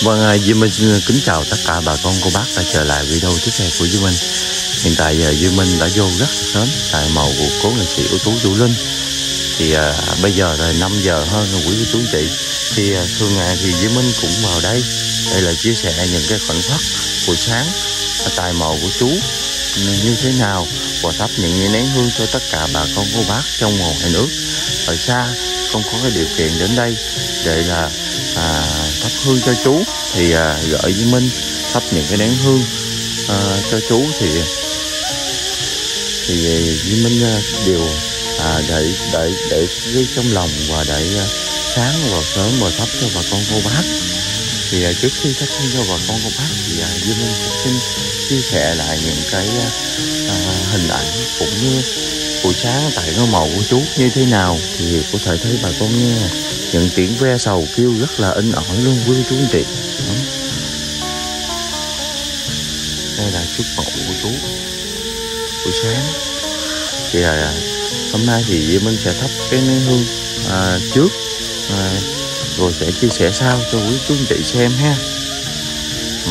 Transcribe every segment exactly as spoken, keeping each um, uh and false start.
Vâng, Duy Minh xin kính chào tất cả bà con cô bác đã trở lại video tiếp theo của Duy Minh. Hiện tại giờ Duy Minh đã vô rất sớm tại mộ của cố nghệ sĩ ưu tú Vũ Linh. Thì à, bây giờ là năm giờ hơn rồi quý chú chị. Thì à, thường ngày thì Duy Minh cũng vào đây đây là chia sẻ những cái khoảnh khắc buổi sáng ở tại mộ của chú như thế nào, và thắp những nén hương cho tất cả bà con cô bác trong ngoài nước ở xa không có cái điều kiện đến đây để là à, thắp hương cho chú. Thì à, gửi Duy Minh thắp những cái nén hương à, cho chú thì thì Duy Minh à, đều à, để để để ghi trong lòng và để à, sáng và sớm và thắp cho bà con cô bác. Thì à, trước khi thắp hương cho bà con cô bác thì à, Duy Minh cũng xin chia sẻ lại những cái à, hình ảnh cũng như buổi sáng tại ngôi mộ của chú như thế nào. Thì có thể thấy bà con nghe những tiếng ve sầu kêu rất là in ỏi luôn quý chú anh chị. Đó. Đây là trước mộ của chú buổi sáng. Thì à, hôm nay thì Duy Minh sẽ thắp cái nén hương à, trước à, rồi sẽ chia sẻ sau cho quý chú anh chị xem ha. Ừ.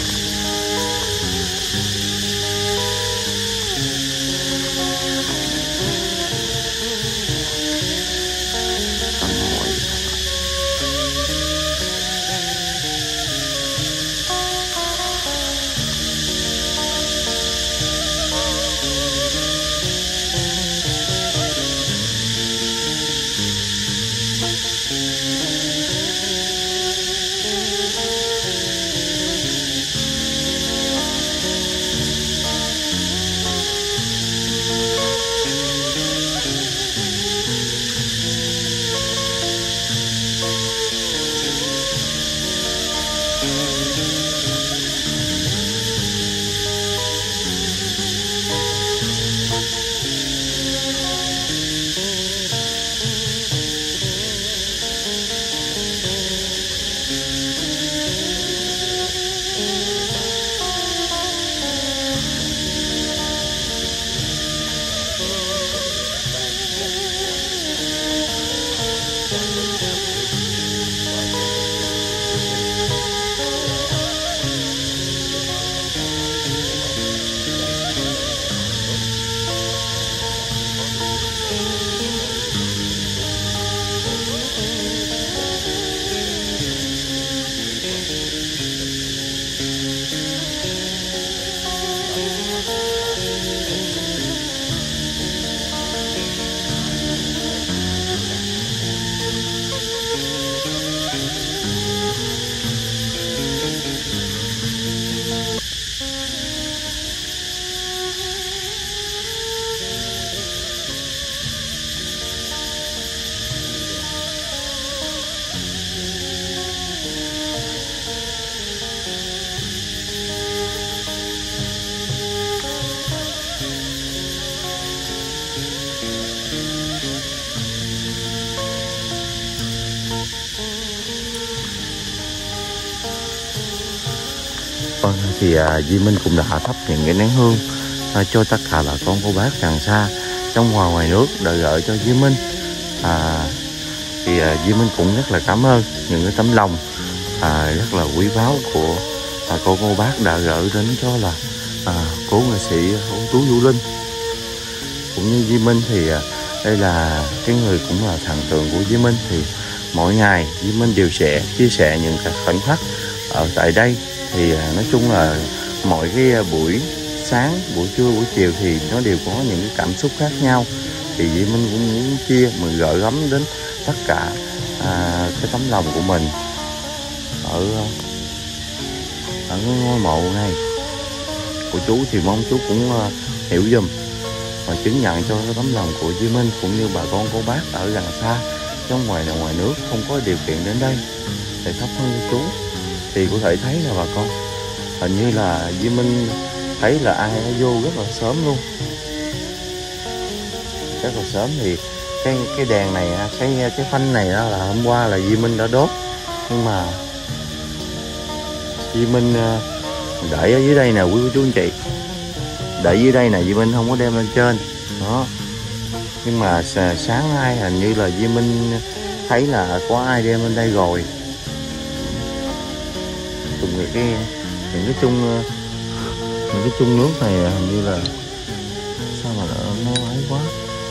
Vâng, thì à, Duy Minh cũng đã thắp những cái nén hương à, cho tất cả bà con cô bác gần xa trong và ngoài nước để gửi cho Duy Minh. À, thì à, Duy Minh cũng rất là cảm ơn những cái tấm lòng à, rất là quý báu của bà con cô bác đã gửi đến cho là à, cố nghệ sĩ ưu tú Vũ Linh. Cũng như Duy Minh thì à, đây là cái người cũng là thần tượng của Duy Minh. Thì mỗi ngày Duy Minh đều sẽ chia sẻ những cái khoảnh khắc ở tại đây. Thì nói chung là mỗi cái buổi sáng, buổi trưa, buổi chiều thì nó đều có những cái cảm xúc khác nhau. Thì Duy Minh cũng muốn chia, mình gửi gắm đến tất cả à, cái tấm lòng của mình ở ở cái ngôi mộ này của chú. Thì mong chú cũng uh, hiểu dùm và chứng nhận cho cái tấm lòng của Duy Minh cũng như bà con cô bác ở gần xa trong ngoài ngoài nước không có điều kiện đến đây để thắp hương cho chú. Thì có thể thấy là bà con hình như là Duy Minh thấy là ai đã vô rất là sớm luôn, rất là sớm. Thì cái cái đèn này, cái cái phanh này đó là hôm qua là Duy Minh đã đốt, nhưng mà Duy Minh để ở dưới đây nè quý cô chú anh chị, để dưới đây nè, Duy Minh không có đem lên trên đó. Nhưng mà sáng nay hình như là Duy Minh thấy là có ai đem lên đây rồi. cùng những cái những cái chung những cái chung nước này hình như là sao mà nó, nó ấy quá,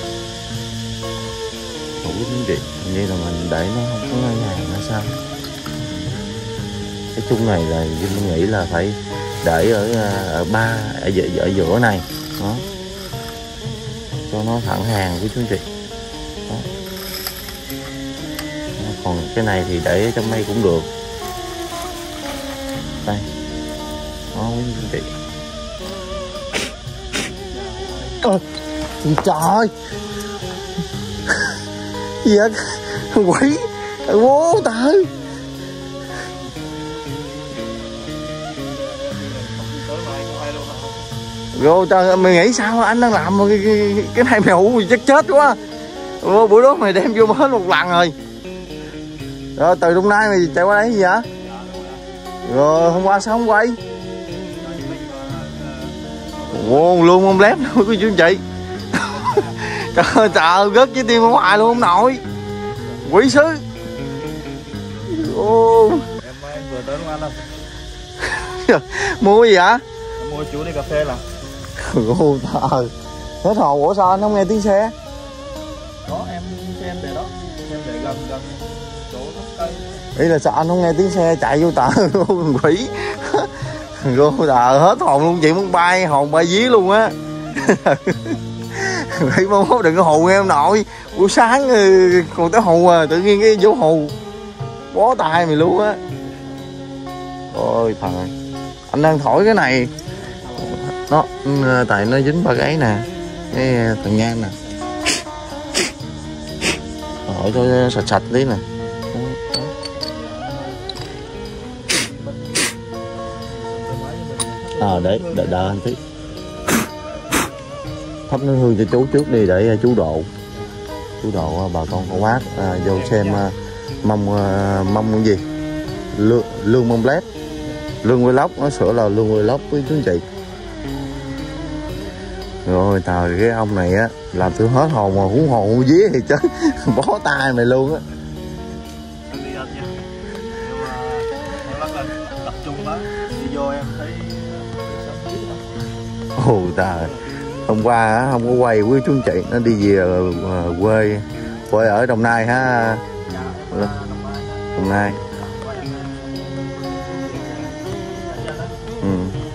không biết những gì, hình như là mình để nó không có ngang hàng hay sao. Cái chung này là mình nghĩ là phải để ở ở ba ở, ở giữa này đó, cho nó thẳng hàng với chú anh chị đó. Còn cái này thì để trong đây cũng được đây đó với chú anh chị. Ơ trời gì vậy quỷ bố ta ơi. Rồi trời, mày nghĩ sao anh đang làm cái, cái, cái này mày hủ chắc chết quá. Ủa, bữa đó mày đem vô hết một lần rồi. Rồi từ hôm nay mày chạy qua đây gì vậy? Rồi hôm qua sao không quay? Ồ, luôn không lép đâu quý chú anh chị. Trời ơi, trời gớt với tim ở ngoài luôn không nổi. Quỷ sứ. Ô. Em vừa tới lúc ăn đâu. Mua gì vậy? Em mua chú đi cà phê là. Ồ trời. Hết hồn, ủa sao anh không nghe tiếng xe? Đó em xem để đó. Xem để gần gần chỗ nó cây. Ý là sao anh không nghe tiếng xe chạy vô tờ luôn quỷ. Rồi trời hết hồn luôn, chị muốn bay hồn bay dí luôn á. Quỷ mong mốt đừng có hù em nội. Buổi sáng còn tới hù à, tự nhiên cái vô hù bó tay mày luôn á. Ôi trời, anh đang thổi cái này nó tại nó dính ba cái nè, cái thằng nhang nè, thổi cho sạch sạch tí nè. À đấy, đợi đợi anh tí. Thắp nén hương cho chú trước đi để chú độ chú độ bà con con bác à, vô xem à, mong à, mong cái gì lương lương mông lét lương vlog, nó sửa là lương vlog với chú anh chị. Rồi tao cái ông này á làm tôi hết hồn mà huống hồn huống vía thì chứ bó tay mày luôn á. Tập trung á, đi vô em thấy ồ trời, hôm qua á không có quay với chú anh chị, nó đi về uh, quê quê ở Đồng Nai ha. Đồng Nai. Ừ.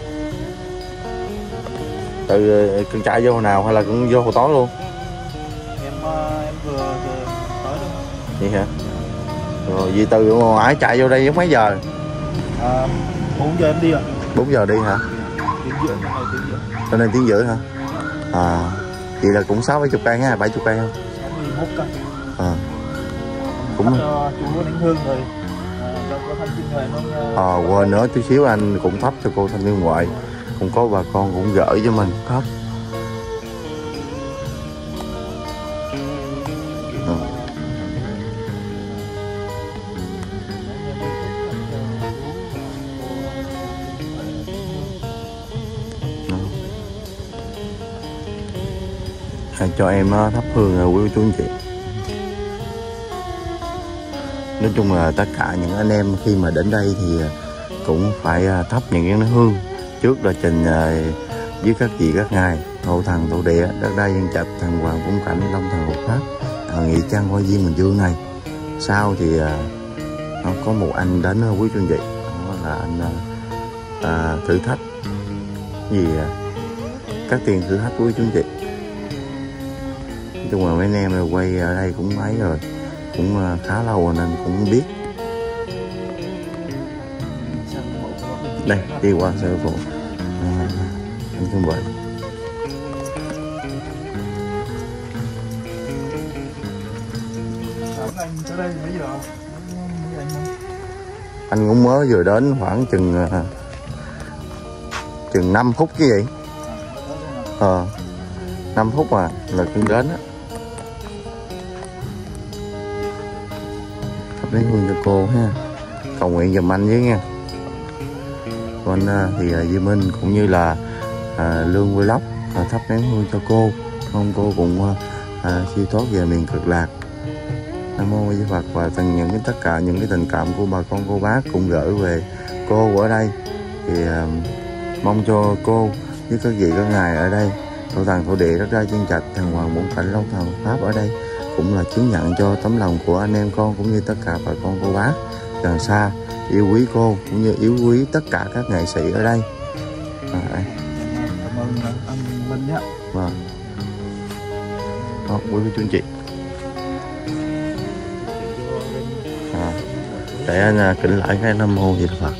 Từ con chạy vô hồi nào hay là cũng vô hồi tối luôn? Em em vừa vừa tới luôn. Vậy hả? Rồi vì từ ngoài chạy vô đây lúc mấy giờ? À, bốn giờ em đi ạ. bốn giờ đi hả? Tiếng rưỡi, tiếng rưỡi. Cho nên tiếng rưỡi hả? À, vậy là cũng sáu bảy chục cây ha, bảy chục cây không? sáu mươi mốt cây. À, cũng cho chú đánh hương rồi. À, cho cô Thanh Kim Huệ nó. À, quên nữa chút xíu anh cũng thắp cho cô Thanh Kim Huệ. Cũng có bà con cũng gửi cho mình thắp. À. À, cho em thắp hương quý chú anh chị. Nói chung là tất cả những anh em khi mà đến đây thì cũng phải thắp những cái hương trước là trình với các vị các ngài hộ thần tổ địa, đất đai dân trạch, thần hoàng vốn cảnh, long thần hộ pháp, nghị trang hoa viên Bình Dương này. Sau thì nó có một anh đến quý chú anh chị, đó là anh à, thử thách gì các tiền thử thách quý chú anh chị. Nói chung là mấy anh em quay ở đây cũng mấy rồi, cũng khá lâu rồi nên cũng biết. Đây đi qua sơ phụ à, anh không vậy. Anh cũng mới vừa đến khoảng chừng chừng năm phút chứ vậy. Ờ năm phút mà là cũng đến á. Thắp nén hương cho cô ha, cầu nguyện giùm anh với nha. Còn anh thì Duy Minh cũng như là à, Lương Vlog à, thắp nén hương cho cô, mong cô cũng à, siêu thoát về miền cực lạc. Nam mô A Di Phật. Và từng những cái tất cả những cái tình cảm của bà con cô bác cũng gửi về cô ở đây. Thì uh, mong cho cô với các vị các ngài ở đây, thổ thần thổ địa, đất đai chân trạch, thần hoàng bổn cảnh, long thần pháp ở đây cũng là chứng nhận cho tấm lòng của anh em con cũng như tất cả bà con cô bác gần xa yêu quý cô cũng như yêu quý tất cả các nghệ sĩ ở đây. À, đây. Cảm ơn anh Minh nhé. Vâng. Đó, quý vị chú anh chị. À, để anh kính lại cái Nam Mô Di Đà Phật.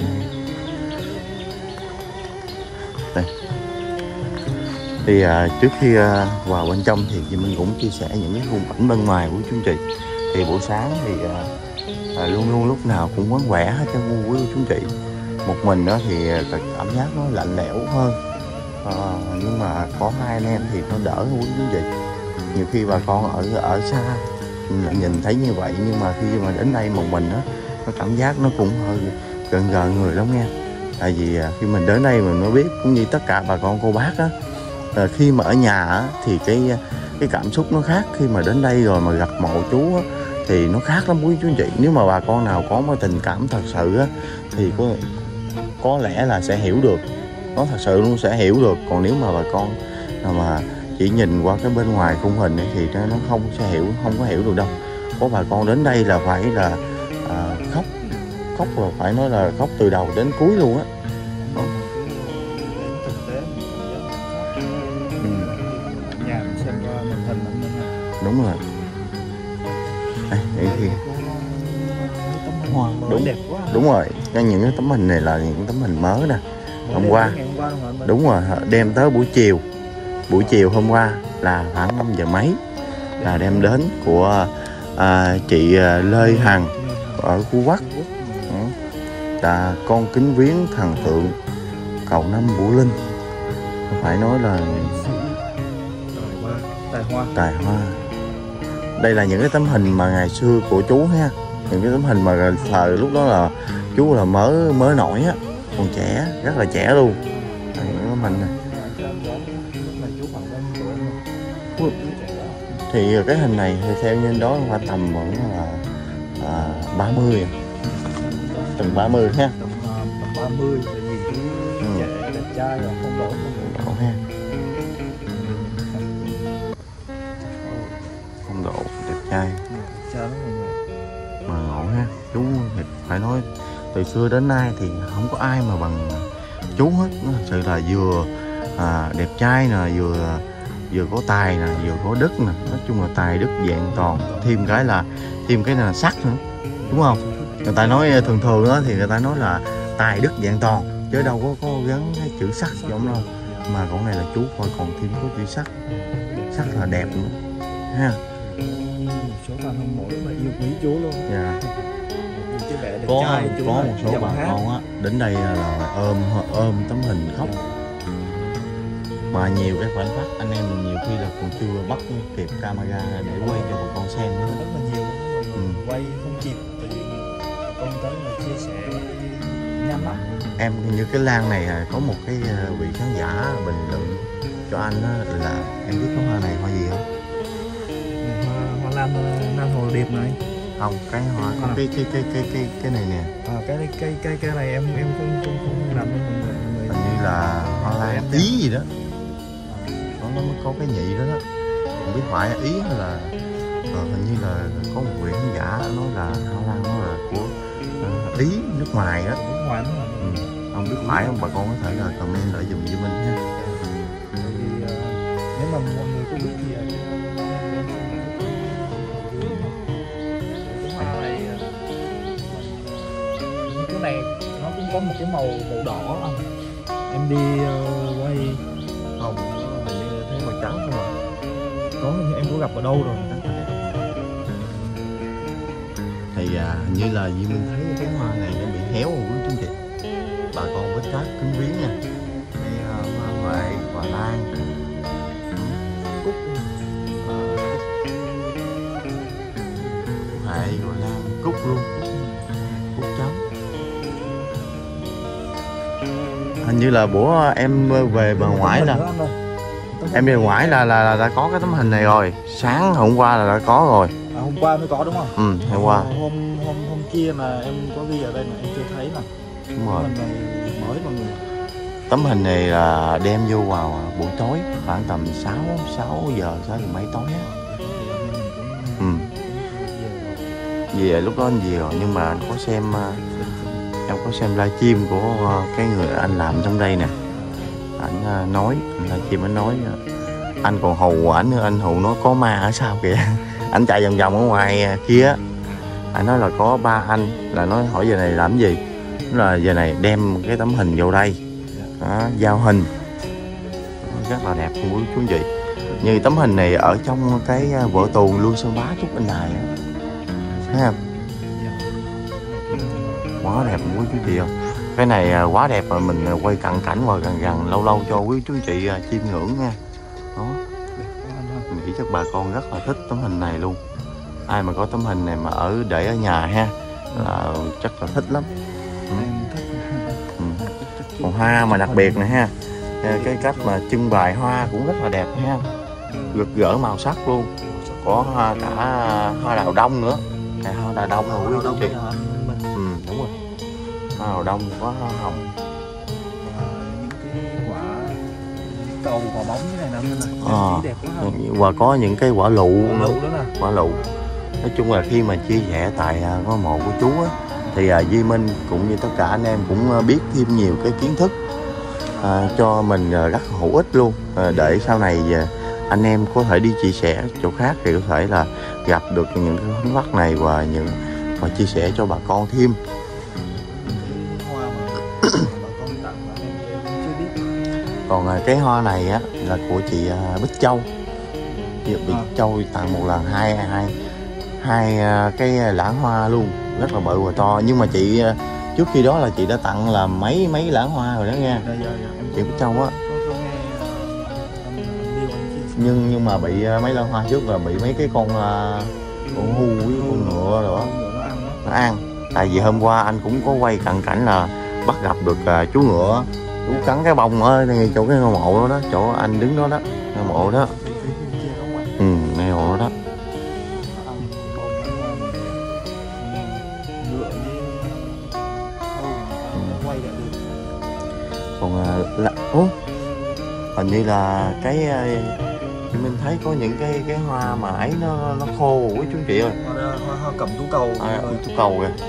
Đây. Thì à, trước khi à, vào bên trong thì mình cũng chia sẻ những cái khung cảnh bên ngoài của chú anh chị. Thì buổi sáng thì à, à, luôn luôn lúc nào cũng vắng vẻ hết cho ngu quý chú anh chị. Một mình đó thì cảm giác nó lạnh lẽo hơn. À, nhưng mà có hai anh em thì nó đỡ quý chú anh chị. Nhiều khi bà con ở ở xa nhìn thấy như vậy, nhưng mà khi mà đến đây một mình đó, nó cảm giác nó cũng hơi gần gần người lắm nghe. Tại vì khi mình đến đây mình mới biết, cũng như tất cả bà con cô bác á, khi mà ở nhà á, thì cái cái cảm xúc nó khác. Khi mà đến đây rồi mà gặp mộ chú á, thì nó khác lắm quý chú anh chị. Nếu mà bà con nào có một tình cảm thật sự á, thì có có lẽ là sẽ hiểu được, nó thật sự luôn sẽ hiểu được. Còn nếu mà bà con nào mà chỉ nhìn qua cái bên ngoài khung hình ấy, thì nó không sẽ hiểu, không có hiểu được đâu. Có bà con đến đây là phải là à, khóc khóc là phải nói là khóc từ đầu đến cuối luôn á. Đúng rồi. Đây, đây thì đúng đúng rồi. Những cái tấm hình này là những tấm hình mới nè. Hôm qua đúng rồi, đem tới buổi chiều buổi chiều hôm qua là khoảng năm giờ mấy là đem đến của à, chị Lê Hằng ở Phú Quốc. Là con kính viếng thần tượng Cầu Năm Vũ Linh, phải nói là tài hoa. Tài hoa. Đây là những cái tấm hình mà ngày xưa của chú ha, những cái tấm hình mà thời lúc đó là chú là mới mới nổi á, còn trẻ, rất là trẻ luôn. Đây, những tấm hình này. Thì cái hình này thì theo như đó khoảng tầm vẫn là à, ba mươi, tầm ba mươi ha. Tầm ba mươi thì nhìn chú trẻ đẹp trai rồi, không đổ không đổ ha. Không độ đẹp trai mà ngộ ha. Chú thì phải nói từ xưa đến nay thì không có ai mà bằng chú hết. Nó thật sự là vừa à, đẹp trai nè, vừa vừa có tài nè, vừa có đức nè. Nói chung là tài đức vẹn toàn, thêm cái là thêm cái là sắc nữa, đúng không? Người ta nói thường thường đó thì người ta nói là tài đức vẹn toàn, chứ đâu có có gắn cái chữ sắc giống đâu. Mà con này là chú coi còn thêm có chữ sắc, sắc là đẹp nữa ha. Một số fan hâm mộ rất là yêu quý chú luôn. Dạ. Có trai, có một số bà con á đến đây là ôm ôm tấm hình khóc. Mà nhiều cái khoảnh khắc anh em mình nhiều khi là còn chưa bắt kịp camera để quay cho bà con xem nữa. Rất là nhiều, ừ. Quay không kịp tại vì con tới là chia sẻ nhanh lắm. Em như cái lan này có một cái vị khán giả bình luận cho anh là em biết có hoa này hoa gì không? Hoa, hoa lan lan hồ điệp này. Không, cái hoa à. cái cái cái cái cái cái này nè. À, cái cái cái cái này em em không không không làm nên mọi người. Hình như là hoa lan Ý gì đó. Nó nó có cái nhị đó đó. Không biết phải Ý hay là à, hình như là có một vị khán giả nói là hoa lan nó là của uh, Ý, nước ngoài á. Nước ngoài đó. Ừ. Không biết phải không, bà con có thể là comment lại dùm cho mình ha. Bởi vì uh, nếu mà mọi người có biết thì uh, cái này nó cũng có một cái màu màu đỏ không? Em đi uh, quay không, hình như thấy màu trắng không ạ? Có, em có gặp ở đâu rồi? Thì à, hình như là Duy Minh thấy cái hoa này nó bị héo rồi quý chú chị. Bà con với các kính viếng nha. Đây uh, hoa huệ, hoa lan, cúc, uh, huệ, hoa lan, cúc luôn, cúc trắng. Hình như là bữa em về bà ngoại là em về ngoại là, là là đã có cái tấm hình này rồi. Sáng hôm qua là đã có rồi. À, hôm qua mới có đúng không? Ừ, hôm qua. Hôm hôm hôm kia mà em có ghi ở đây mà em chưa thấy nè. Đúng rồi. Tấm hình này mới mọi người. Tấm hình này là đem vô vào buổi tối khoảng tầm sáu sáu giờ sáu giờ mấy tối á. Ừ. Về lúc đó anh về rồi, nhưng mà anh có xem em có xem livestream của cái người anh làm trong đây nè. Anh nói livestream anh nói anh còn hù ảnh nữa, anh hù nó có ma ở sau kìa. Anh chạy vòng vòng ở ngoài kia. Anh nói là có ba anh, là nói hỏi giờ này làm cái gì, nói là giờ này đem cái tấm hình vô đây đó, giao hình rất là đẹp luôn quý chú anh chị. Như tấm hình này ở trong cái vở tuồng Luân Sơn Bá Trúc Anh Đài á, thấy không? Quá đẹp quý chú chị ơi. Cái này quá đẹp rồi, mình quay cận cảnh và gần gần lâu lâu cho quý chú chị chiêm ngưỡng nha. Đó. Mình nghĩ chắc bà con rất là thích tấm hình này luôn. Ai mà có tấm hình này mà ở để ở nhà ha là chắc là thích lắm. Ừ. Ừ. Còn hoa mà đặc biệt này ha, cái cách mà trưng bày hoa cũng rất là đẹp ha, rực rỡ màu sắc luôn. Có hoa, cả hoa đào đông nữa. Cái hoa đào đông rồi quý chú chị. Ừ, đúng rồi. Hoa đào đông, có hoa hồng. Những cái quả cầu quả bóng như này nè, À, đẹp quá. và có những cái quả lụ Quả nữa. lụ đó nè. Quả lụ. Nói chung là khi mà chia sẻ tại ngôi mộ của chú á, thì uh, Duy Minh cũng như tất cả anh em cũng uh, biết thêm nhiều cái kiến thức uh, cho mình uh, rất hữu ích luôn, uh, để sau này uh, anh em có thể đi chia sẻ chỗ khác thì có thể là gặp được những cái khoảnh khắc này và những và chia sẻ cho bà con thêm. Còn uh, cái hoa này á là của chị uh, Bích Châu. Chị Bích à. Châu tặng một lần hai hai hai cái lẵng hoa luôn, rất là bự và to. Nhưng mà chị trước khi đó là chị đã tặng là mấy mấy lẵng hoa rồi đó nha. Dạ, dạ, dạ. Chị Bích Châu á. Nhưng nhưng mà bị mấy lẵng hoa trước là bị mấy cái con con hưu với con ngựa rồi đó nó ăn. Tại vì hôm qua anh cũng có quay cận cảnh là bắt gặp được chú ngựa, chú cắn cái bông ở ngay chỗ cái ngôi mộ đó, đó chỗ anh đứng đó đó, ngôi mộ đó. Ừ, ngay mộ đó. Còn là ố hình như là cái mình thấy có những cái cái hoa mà ấy nó nó khô quý chú chị ơi. Hoa, hoa cầm tú cầu. À, tú cầu kìa.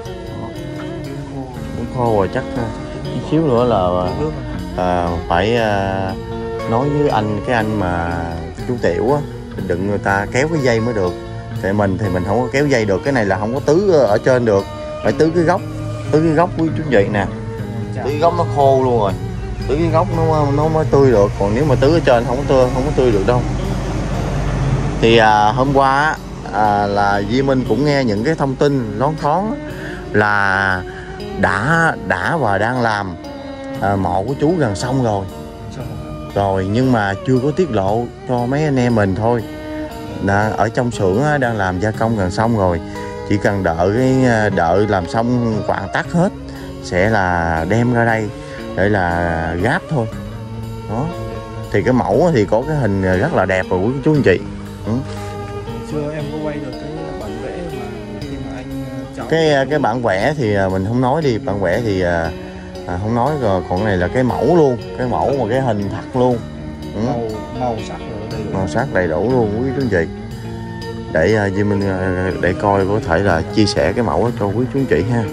Cũng khô rồi, chắc chút xíu nữa là à, phải à, nói với anh cái anh mà chú Tiểu á, đừng người ta kéo cái dây mới được. Tại mình thì mình không có kéo dây được, cái này là không có tứ ở trên được, phải tứ cái gốc, tứ cái gốc quý chú chị nè. Tứ cái gốc nó khô luôn rồi, tứ cái gốc nó nó mới tươi được, còn nếu mà tứ ở trên không có tươi không có tươi được đâu. Thì à, hôm qua à, là Duy Minh cũng nghe những cái thông tin loáng thoáng là đã đã và đang làm à, mộ của chú gần xong rồi rồi nhưng mà chưa có tiết lộ cho mấy anh em mình thôi. Đã, ở trong xưởng đang làm gia công gần xong rồi, chỉ cần đợi cái đợi làm xong hoàn tất hết sẽ là đem ra đây để là gáp thôi. Đó thì cái mẫu thì có cái hình rất là đẹp rồi quý chú anh chị. Ừ. Chưa em có quay được cái bản vẽ mà khi mà anh cháu... cái cái bản vẽ thì mình không nói đi, bản vẽ thì à, không nói rồi, còn cái này là cái mẫu luôn, cái mẫu mà cái hình thật luôn. Ừ. màu màu sắc đầy đủ. Màu sắc đầy đủ luôn quý chú anh chị, để Duy Minh để coi có thể là chia sẻ cái mẫu cho quý chú anh chị ha.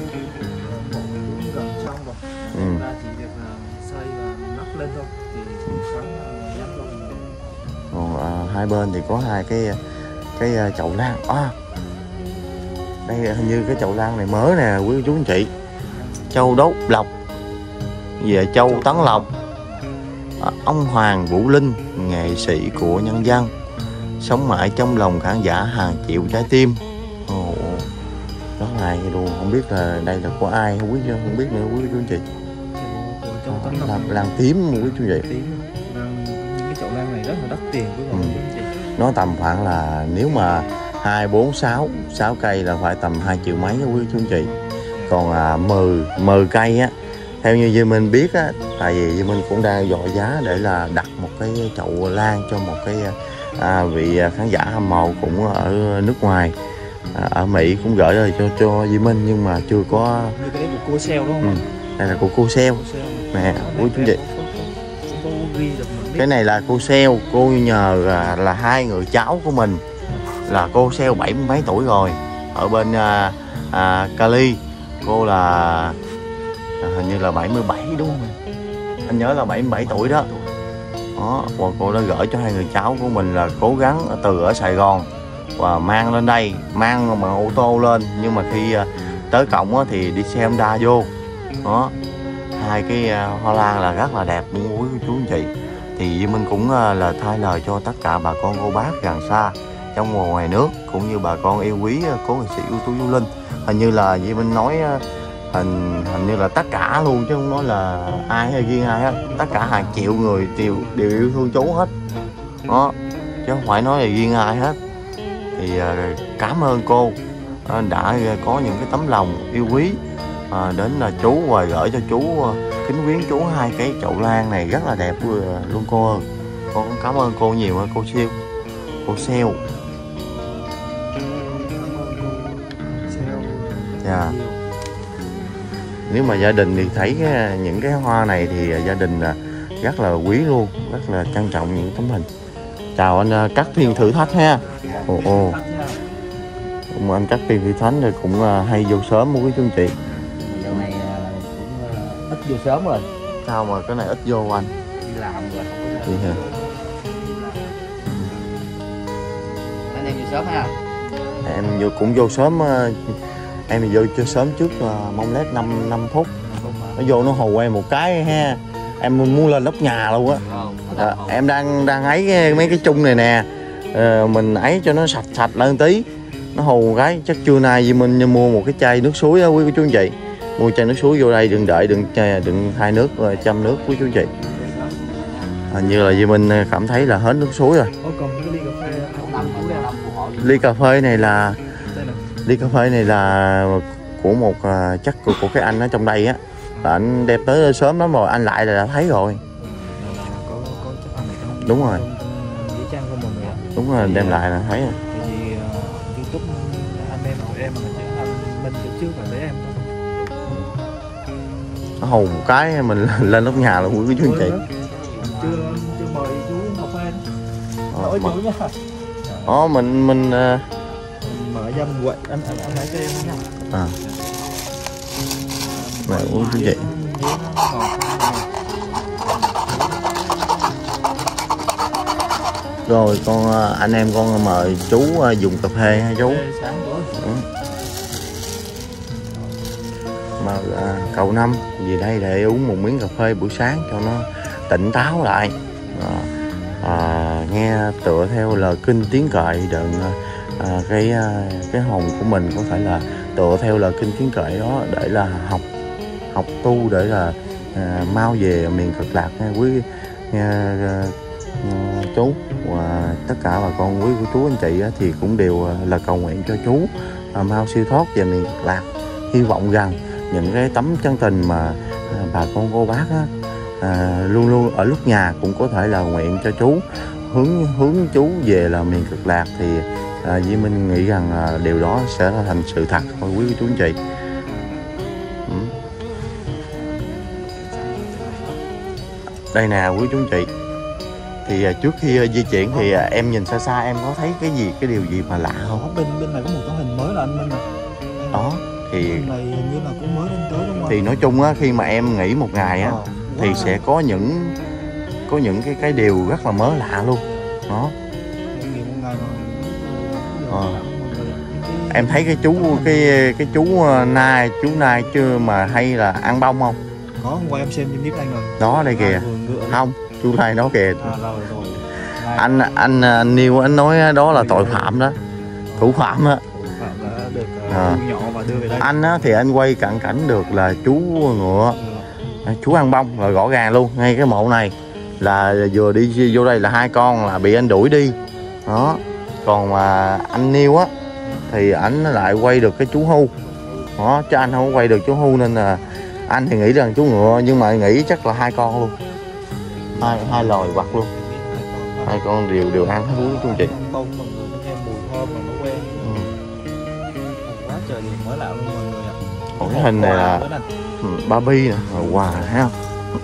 Ừ. Còn à, hai bên thì có hai cái cái chậu lan. À, đây hình như cái chậu lan này mới nè quý chú anh chị. Châu Đốc Lộc về Châu Tấn Lộc, à, ông Hoàng Vũ Linh, nghệ sĩ của nhân dân, sống mãi trong lòng khán giả hàng triệu trái tim. Ồ, rất hay luôn, không biết là đây là của ai không biết chưa, không biết nữa quý chú anh chị. Lan, lan tím quý chú anh chị. Cái chậu lan này rất là đắt tiền quý ừ. chị. Nó tầm khoảng là nếu mà hai bốn sáu sáu cây là phải tầm hai triệu mấy quý chú anh chị. Còn à, mười mười cây á, theo như Duy Minh biết á, tại vì Duy Minh cũng đang dò giá để là đặt một cái chậu lan cho một cái à, vị khán giả hâm mộ cũng ở nước ngoài, à, ở Mỹ cũng gửi rồi cho cho Duy Minh nhưng mà chưa có. Như cái của cô Sale đúng không? Ừ. Đây là của cô Seo nè quý chú chị. Cái này là cô Seo, cô nhờ là, là hai người cháu của mình là cô Seo bảy mươi mấy tuổi rồi ở bên à, à, Cali. Cô là à, hình như là bảy mươi bảy đúng không? Anh nhớ là bảy mươi bảy tuổi đó. Đó, và cô đã gửi cho hai người cháu của mình là cố gắng từ ở Sài Gòn và mang lên đây, mang bằng ô tô lên, nhưng mà khi uh, tới cổng uh, thì đi xe Honda vô. Đó, hai cái uh, hoa lan là rất là đẹp luôn quý chú anh chị. Thì Duy Minh cũng uh, là thay lời cho tất cả bà con cô bác gần xa trong và ngoài nước, cũng như bà con yêu quý uh, cố nghệ sĩ ưu tú Du Linh. Hình như là Duy Minh nói uh, hình hình như là tất cả luôn chứ không nói là ai hay riêng ai hết, tất cả hàng triệu người đều đều yêu thương chú hết đó, chứ không phải nói là riêng ai hết. Thì uh, cảm ơn cô uh, đã có những cái tấm lòng yêu quý uh, đến là chú và gửi cho chú uh, kính viếng chú hai cái chậu lan này rất là đẹp uh, luôn cô ơi. Con cũng cảm ơn cô nhiều ơi cô Siêu, cô Seo. Dạ. Yeah. Nếu mà gia đình thì thấy cái, những cái hoa này thì gia đình rất là quý luôn, rất là trân trọng những tấm hình. Chào anh Cát Thiên Thử Thách ha. Ồ ồ. Mà anh Cát Thiên Thử Thách thì cũng hay vô sớm quý chú anh chị. Dạo này cũng ít vô sớm rồi. Sao mà cái này ít vô anh? Đi làm rồi. Vậy hả? Anh em vô sớm ha. Em vô cũng vô sớm. Em thì vô chưa sớm trước uh, mong lét năm năm phút. Nó vô nó hù em một cái ha. Em muốn lên nóc nhà luôn á. À, em đang đang ấy mấy cái chung này nè. À, mình ấy cho nó sạch sạch lên tí. Nó hù một cái chắc trưa nay Duy Minh mua một cái chai nước suối á quý chú anh chị. Mua chai nước suối vô đây đừng đợi đừng đừng thay nước rồi chăm nước quý chú anh chị. Hình như là Duy Minh cảm thấy là hết nước suối rồi. Ly cà phê này là ly cà phê này là của một uh, chắc của, của cái anh ở trong đây á, là anh đem tới sớm lắm rồi, anh lại là đã thấy rồi. Đúng rồi, đúng rồi, đem lại là thấy rồi. YouTube anh em của em mà anh Minh trước là để em nó hù một cái mình lên nóc nhà luôn quý chú anh chị. Chưa chưa mời chú cà phê. Nói chú nha. Đó mình mình uh, mở ra mình quậy anh anh anh lấy cho em nha. À. Mẹ uống cái gì? Rồi con anh em con mời chú dùng cà phê ha chú. Ừ. Mà à, cầu năm về đây để uống một miếng cà phê buổi sáng cho nó tỉnh táo lại. À, à, nghe tựa theo lời kinh tiếng cậy đừng à, cái cái hồn của mình có thể là tựa theo lời kinh tiếng cậy đó để là học học tu để là à, mau về miền Cực Lạc nha quý nha, à, chú và tất cả bà con quý của chú anh chị á, thì cũng đều là cầu nguyện cho chú à, mau siêu thoát về miền Cực Lạc. Hy vọng rằng những cái tấm chân tình mà à, bà con cô bác á, à, luôn luôn ở lúc nhà cũng có thể là nguyện cho chú hướng hướng chú về là miền Cực Lạc thì à, Duy Minh nghĩ rằng à, điều đó sẽ là thành sự thật thôi quý chú anh chị. Ừ. Đây nè quý chú anh chị, thì à, trước khi uh, di chuyển thì à, em nhìn xa xa em có thấy cái gì cái điều gì mà lạ không? Ở bên bên này có một tấm hình mới là anh Minh này. Đó thì bên này hình như là cũng mới đến tới đúng không? Thì nói chung á khi mà em nghỉ một ngày á ờ, thì wow. sẽ có những có những cái cái điều rất là mới lạ luôn đó. Ờ. Em thấy cái chú cái cái chú nai chú nai chưa mà hay là ăn bông không? Có, hôm qua em xem trên clip anh rồi. Đó đây kìa. Không, chú nai đó kìa. À, rồi, rồi. Anh anh anh Niêu anh nói đó là tội phạm đó, thủ phạm á. Được à. Nhỏ và đưa về đây. Anh á thì anh quay cận cảnh được là chú ngựa, ừ. chú ăn bông rồi rõ ràng luôn ngay cái mộ này là vừa đi vô đây là hai con là bị anh đuổi đi đó. Còn mà anh Niêu á thì ảnh lại quay được cái chú hưu đó, chứ anh không quay được chú hưu nên là anh thì nghĩ rằng chú ngựa nhưng mà nghĩ chắc là hai con luôn, hai hai loài quặt luôn, hai con đều đều ăn hết luôn chú chị. Bông mà người nghe mùi thơm mà nó quen. Ừ. Quá trời gì mới lạ luôn mọi người ạ. Còn cái hình này là Barbie nè, quà thấy không?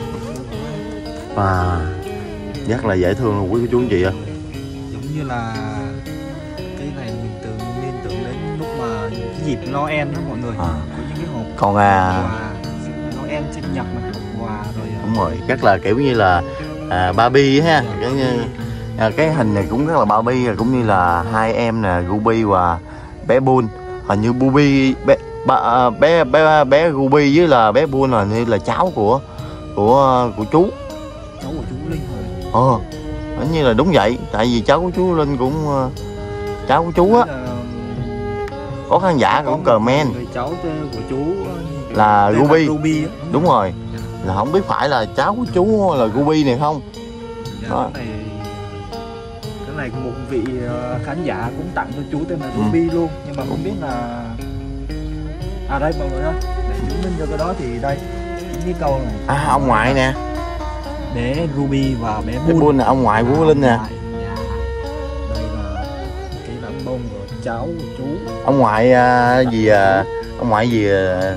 Và rất là dễ thương luôn quý cô chú anh chị ạ. Giống như là cái này mình tưởng nên tưởng đến lúc mà cái dịp Noel đó mọi người. À. Có những cái hộp Còn à quà Noel sinh nhật này, hộp quà rồi. đúng rồi, rất là kiểu như là à, Barbie ha. Cái à, cái hình này cũng rất là Barbie, cũng như là hai em nè, Ruby và bé Bun. Hình như Ruby bé ba, bé bé bé Ruby với là bé Bun là như là cháu của của của chú. Cháu của chú Linh rồi. Ờ, hình như là đúng vậy, tại vì cháu của chú Linh cũng uh, cháu của chú á, có khán giả cũng comment người cháu của chú là Ruby. Ruby á. Đúng rồi, là không biết phải là cháu của chú là Ruby này không. Dạ, cái này cái này một vị khán giả cũng tặng cho chú tên là Ruby ừ. luôn, nhưng mà không biết là à đây mọi người ơi, để chứng minh cho cái đó thì đây cái câu này. À ông ngoại nè, bé Ruby và bé Bun. Bun là ông ngoại của Linh nè. Dạ. Đây là cái đám bông của cháu của chú. Ông ngoại uh, gì uh, ông ngoại gì uh,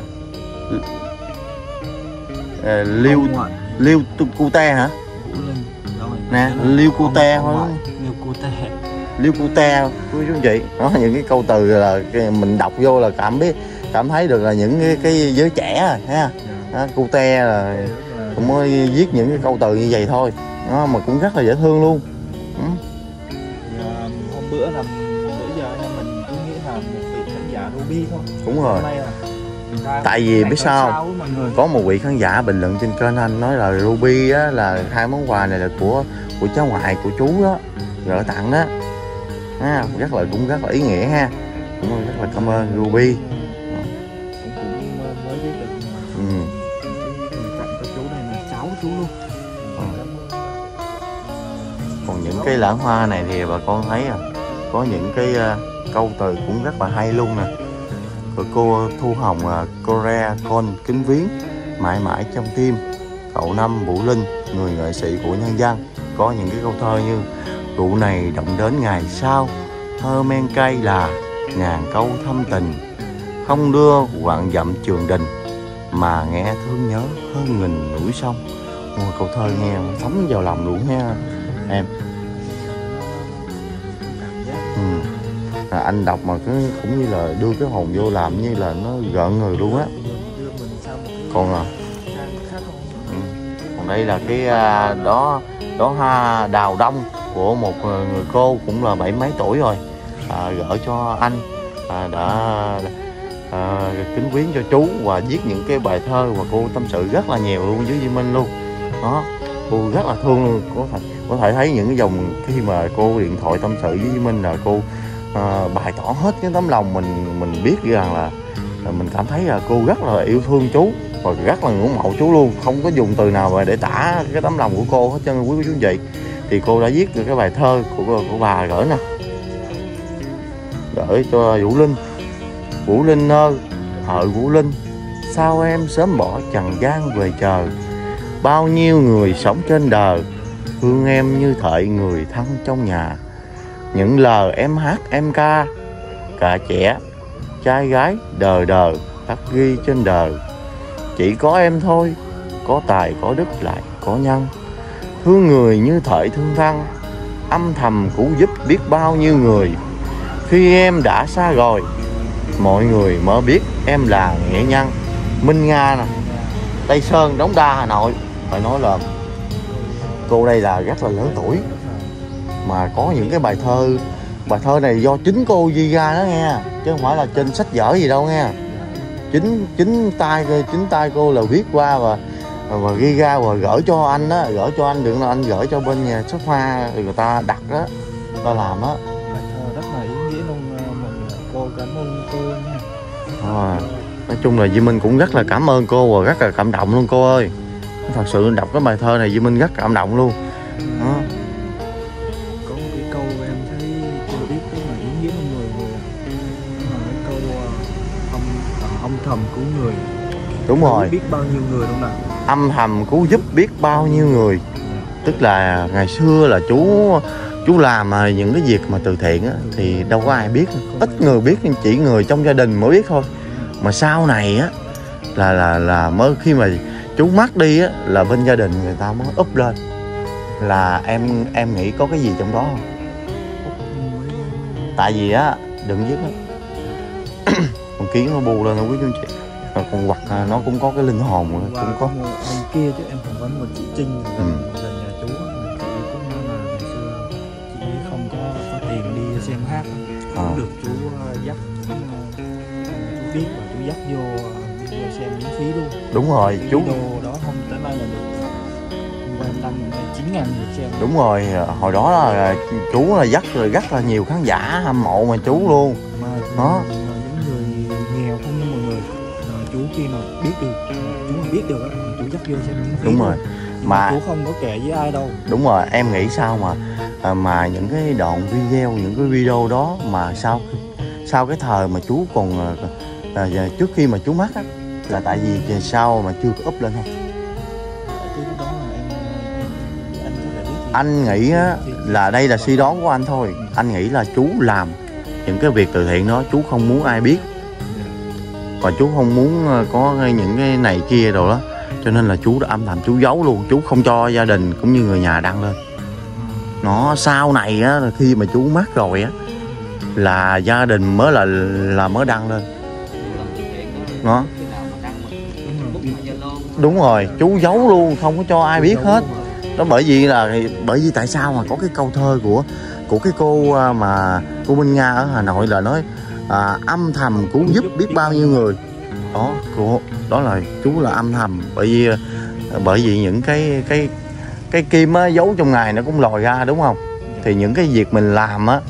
uh, Liêu Liêu Cute hả? Nè, Liêu Cute không? Liêu Cute. Liêu Cute quý chú anh chị. Đó, những cái câu từ là mình đọc vô là cảm biết cảm thấy được là những cái, cái giới trẻ rồi ha. Đó, Cute là cũng mới viết những cái câu từ như vậy thôi. Đó, mà cũng rất là dễ thương luôn. Ừ. Dạ, hôm bữa là bữa giờ mình cứ nghĩ là một vị khán giả Ruby thôi. Đúng rồi. Là tại vì biết sao không? Có một vị khán giả bình luận trên kênh anh nói là Ruby á, là hai món quà này là của của cháu ngoại của chú đó gửi tặng đó. Ha, rất là cũng rất là ý nghĩa ha. Cũng rất là cảm ơn Ruby. Cũng cũng mới biết được. Ừ. Tặng cho chú này là cháu chú luôn. Ừ. Còn những cái lãng hoa này thì bà con thấy à, có những cái uh, câu từ cũng rất là hay luôn nè. Của cô Thu Hồng là Korea con kính viếng mãi mãi trong tim cậu Năm Vũ Linh, người nghệ sĩ của nhân dân. Có những cái câu thơ như cụ này động đến ngày sau, thơ men cay là ngàn câu thâm tình, không đưa vạn dặm trường đình mà nghe thương nhớ hơn nghìn núi sông. Ôi, câu thơ nghe thấm vào lòng luôn ha em. Ừ. À, anh đọc mà cứ cũng như là đưa cái hồn vô làm như là nó gợn người luôn á. Còn à, ừ. Còn đây là cái à, đó đó ha đào đông của một người cô cũng là bảy mấy tuổi rồi, à, gửi cho anh, à, đã à, kính viếng cho chú và viết những cái bài thơ và cô tâm sự rất là nhiều luôn với Duy Minh luôn đó. Cô rất là thương luôn, có thể có thể thấy những cái dòng khi mà cô điện thoại tâm sự với Duy Minh là cô à, bày tỏ hết cái tấm lòng mình mình biết rằng là, là mình cảm thấy là cô rất là yêu thương chú và rất là ngưỡng mộ chú luôn, không có dùng từ nào mà để tả cái tấm lòng của cô hết trơn quý quý vị. Thì cô đã viết được cái bài thơ của của bà gửi nè, gửi cho Vũ Linh. Vũ Linh ơi, hỡi Vũ Linh, sao em sớm bỏ trần gian về chờ, bao nhiêu người sống trên đời thương em như thệ người thân trong nhà. Những lời em hát em ca, cả trẻ trai gái đời đời khắc ghi trên đời. Chỉ có em thôi, có tài có đức lại có nhân, thương người như thệ thương thân, âm thầm cứu giúp biết bao nhiêu người. Khi em đã xa rồi, mọi người mới biết em là nghệ nhân. Minh Nga nè, Tây Sơn, Đống Đa, Hà Nội. Phải nói là cô đây là rất là lớn tuổi mà có những cái bài thơ, bài thơ này do chính cô ghi ra đó nghe, chứ không phải là trên sách vở gì đâu nghe. Chính chính tay chính tay cô là viết qua và và ghi ra và gửi cho anh đó, gửi cho anh đừng là anh gửi cho bên nhà xuất hoa người ta đặt đó, người ta làm á. Bài thơ rất là ý nghĩa luôn, mình cô cảm ơn cô nha. À, nói chung là Duy Minh cũng rất là cảm ơn cô và rất là cảm động luôn cô ơi. Thật sự đọc cái bài thơ này Duy Minh rất cảm động luôn đó. Có một cái câu em thấy chưa biết rất là ý nghĩa của người người cái câu âm âm thầm cứu người. Đúng rồi, biết bao nhiêu người đúng không nào? Âm thầm cứu giúp biết bao nhiêu người. Tức là ngày xưa là chú chú làm những cái việc mà từ thiện á, thì đâu có ai biết, ít người biết, chỉ người trong gia đình mới biết thôi. Mà sau này á là là là mới khi mà chú mất đi á là bên gia đình người ta mới úp lên, là em em nghĩ có cái gì trong đó không? Tại vì á đừng dứt á con kiến nó bu lên, không biết chú chị, con quặt nó cũng có cái linh hồn rồi, cũng có ông kia chứ em phỏng vấn một chị Trinh gần, Ừ. gần nhà chú á, mà chị cũng nói là ngày xưa chị không có có tiền đi xem hát, Ờ. cũng được chú ờ, dắt, chú, ờ, chú biết và chú dắt vô, ờ, đi vô xem miễn phí luôn. đúng rồi Cái chú, video đó không tới nay là được, hôm qua em đăng chín ngàn lượt xem. đúng rồi, hồi đó là chú là dắt rồi rất là nhiều khán giả hâm mộ mà chú luôn. Mà, Đó. mà những người nghèo không như mọi người, ờ, chú khi mà biết được, chú mà biết được á, chú dắt vô xem miễn phí. Đúng luôn. rồi, Nhưng mà chú không có kể với ai đâu. đúng rồi, em nghĩ sao mà à, mà những cái đoạn video, những cái video đó mà sau sau cái thời mà chú còn à, à, trước khi mà chú mất á, là tại vì sao mà chưa có up lên không? Chứ đó là em, anh có thể biết gì. Anh nghĩ á, là đây là suy đoán của anh thôi. Anh nghĩ là chú làm những cái việc từ thiện đó chú không muốn ai biết, và chú không muốn à, có những cái này kia rồi đó, cho nên là chú đã âm thầm chú giấu luôn, chú không cho gia đình cũng như người nhà đăng lên. Nó sau này á, khi mà chú mất rồi á, là gia đình mới là là mới đăng lên. Nó đúng rồi, chú giấu luôn, không có cho ai biết hết. Đó bởi vì là bởi vì tại sao mà có cái câu thơ của của cái cô à, mà cô Minh Nga ở Hà Nội là nói à, âm thầm cứu giúp biết bao nhiêu người. Đó, cô đó là chú là âm thầm, bởi vì bởi vì những cái cái cái kim á, giấu trong ngày nó cũng lòi ra, đúng không? Thì những cái việc mình làm á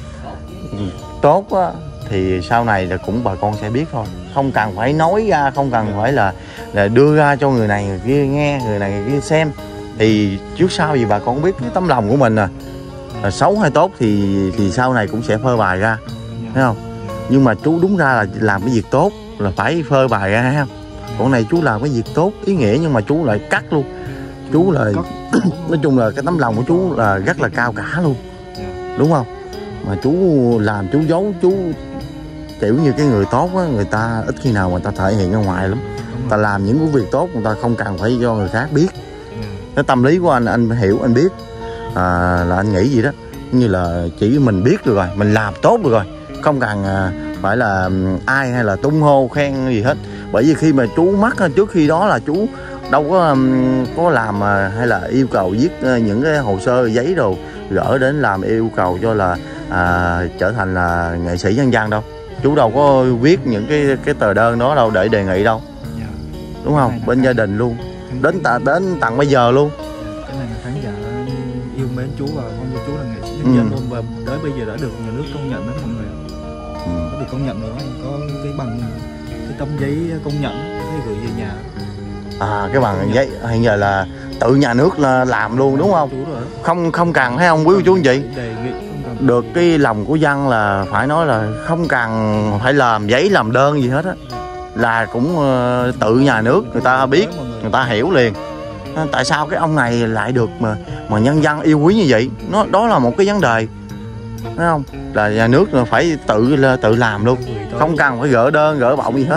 tốt á, thì sau này là cũng bà con sẽ biết thôi, không cần phải nói ra, không cần phải là là đưa ra cho người này người kia nghe, người này người kia xem, thì trước sau gì bà con biết cái tấm lòng của mình à, là xấu hay tốt thì thì sau này cũng sẽ phơi bày ra, thấy không? Nhưng mà chú đúng ra là làm cái việc tốt là phải phơi bày ra, thấy không? Còn này chú làm cái việc tốt ý nghĩa nhưng mà chú lại cắt luôn. Chú là nói chung là cái tấm lòng của chú là rất là cao cả luôn, đúng không? Mà chú làm chú giấu, chú kiểu như cái người tốt á, người ta ít khi nào mà ta thể hiện ra ngoài lắm. Ta làm những cái việc tốt người ta không cần phải cho người khác biết. Cái tâm lý của anh anh hiểu, anh biết à, là anh nghĩ gì đó, như là chỉ mình biết được rồi, mình làm tốt được rồi, không cần à, phải là ai hay là tung hô khen gì hết. Bởi vì khi mà chú mất trước khi đó là chú đâu có có làm hay là yêu cầu viết những cái hồ sơ giấy đồ gửi đến làm yêu cầu cho là à, trở thành là nghệ sĩ nhân dân đâu. Chú đâu có viết những cái cái tờ đơn đó đâu để đề nghị đâu, đúng không? Bên gia đình luôn, đến ta đến tận bây giờ luôn. Cái này là khán giả yêu mến chú và mong cho chú là nghệ sĩ nhân dân luôn, và tới bây giờ đã được nhà nước công nhận đó mọi người. Ừ. Có được công nhận nữa, có cái bằng, cái tấm giấy công nhận, cái gửi về nhà. À, cái bằng giấy hiện giờ là tự nhà nước là làm luôn, đúng không? Không không cần, thấy không quý cô chú anh chị? Được cái lòng của dân là phải nói là không cần phải làm giấy làm đơn gì hết á, là cũng uh, tự nhà nước người ta biết, người ta hiểu liền. Tại sao cái ông này lại được mà mà nhân dân yêu quý như vậy? Nó đó là một cái vấn đề, thấy không? Là nhà nước là phải tự tự làm luôn, không cần phải gỡ đơn gỡ bọng gì hết.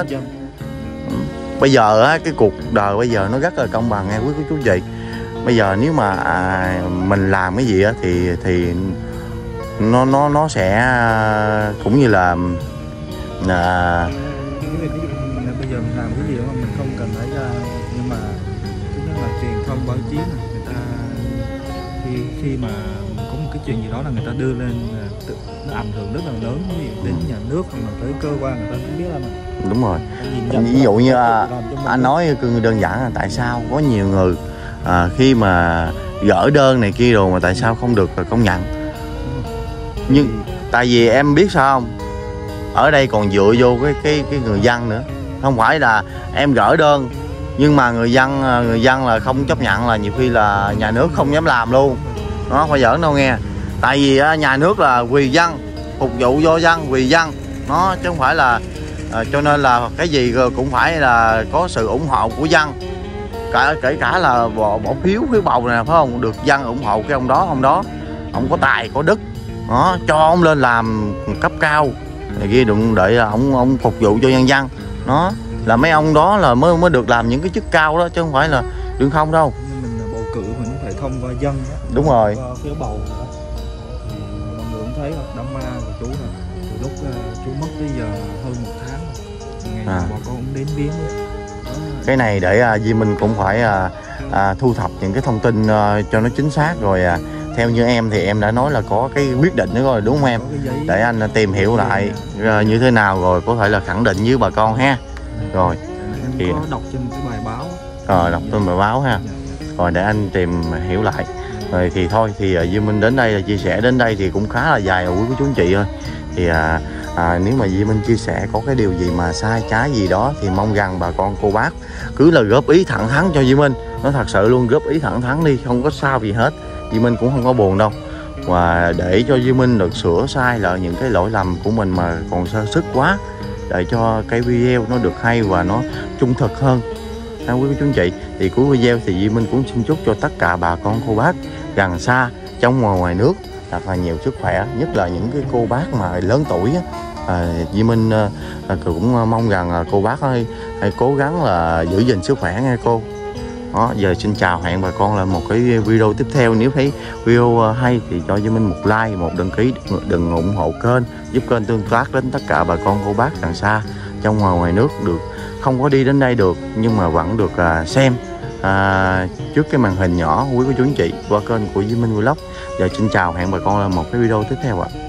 Bây giờ á, cái cuộc đời bây giờ nó rất là công bằng nghe quý cô chú chị. Bây giờ nếu mà à, mình làm cái gì á thì thì nó nó nó sẽ cũng như là à, ví dụ như bây giờ mình làm cái gì đó mà mình không cần phải ra, nhưng mà thứ nhất là truyền thông báo chí này, người ta khi khi mà có một cái chuyện gì đó là người ta đưa lên tự, nó ảnh hưởng rất là lớn đến nhà nước hoặc là tới cơ quan, người ta cũng biết là đúng rồi. Ví dụ như à, anh nói đơn giản là tại sao có nhiều người à, khi mà gửi đơn này kia rồi mà tại sao không được công nhận? Nhưng tại vì em biết sao không, ở đây còn dựa vô cái cái cái người dân nữa, không phải là em gửi đơn nhưng mà người dân người dân là không chấp nhận, là nhiều khi là nhà nước không dám làm luôn. Nó không phải giỡn đâu nghe. Tại vì nhà nước là vì dân, phục vụ cho dân, vì dân nó, chứ không phải là à, cho nên là cái gì cũng phải là có sự ủng hộ của dân, cả kể cả là bỏ, bỏ phiếu phiếu bầu này, phải không, được dân ủng hộ cái ông đó, ông đó ông có tài có đức đó, cho ông lên làm cấp cao này kia đụng để là ông ông phục vụ cho nhân dân. Nó là mấy ông đó là mới mới được làm những cái chức cao đó chứ không phải là đường không đâu. Nhưng mình là bầu cử mình phải thông qua dân đó. Đúng rồi. Qua phiếu bầu nữa. Thì mọi người cũng thấy rồi, đám ma của chú là từ lúc uh, chú mất tới giờ hơn một tháng ngày nào À. bà con cũng đến viếng luôn. Đó. Cái này để à, Duy Minh cũng phải à, à, thu thập những cái thông tin à, cho nó chính xác rồi. À, theo như em thì em đã nói là có cái quyết định nữa rồi đúng không em? Có cái giấy Để anh à, tìm hiểu lại à, như thế nào rồi có thể là khẳng định với bà con ha. Rồi em thì- có đọc trên cái bài báo. rồi đọc tin bài báo ha. Dạ, dạ. Rồi để anh tìm hiểu lại. Rồi thì thôi thì uh, Duy Minh đến đây là chia sẻ đến đây thì cũng khá là dài rồi quý cô chú anh chị ơi. Thì à, à, nếu mà Duy Minh chia sẻ có cái điều gì mà sai trái gì đó thì mong rằng bà con cô bác cứ là góp ý thẳng thắn cho Duy Minh. Nó thật sự luôn, góp ý thẳng thắn đi, không có sao gì hết. Duy Minh cũng không có buồn đâu. Và để cho Duy Minh được sửa sai lại những cái lỗi lầm của mình mà còn sơ sức quá, để cho cái video nó được hay và nó trung thực hơn. Ha, quý cô chú anh chị, thì cuối video thì Duy Minh cũng xin chúc cho tất cả bà con cô bác gần xa trong ngoài ngoài nước thật là nhiều sức khỏe, nhất là những cái cô bác mà lớn tuổi á. À, Duy Minh à, cũng mong rằng à, cô bác ơi hãy cố gắng là giữ gìn sức khỏe nghe cô. Đó, giờ xin chào, hẹn bà con là một cái video tiếp theo. Nếu thấy video hay thì cho Duy Minh một like, một đăng ký, đừng ủng hộ kênh, giúp kênh tương tác đến tất cả bà con cô bác gần xa trong ngoài ngoài nước được không có đi đến đây được nhưng mà vẫn được à, xem à, trước cái màn hình nhỏ quý cô chú anh chị qua kênh của Duy Minh Vlog. Giờ xin chào, hẹn bà con là một cái video tiếp theo ạ.